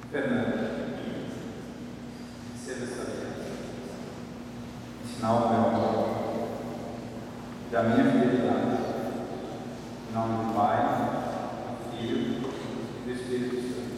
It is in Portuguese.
Fernanda, receba essa aliança, sinal do meu amor, da minha fidelidade, em nome do Pai, do Filho e do Espírito Santo.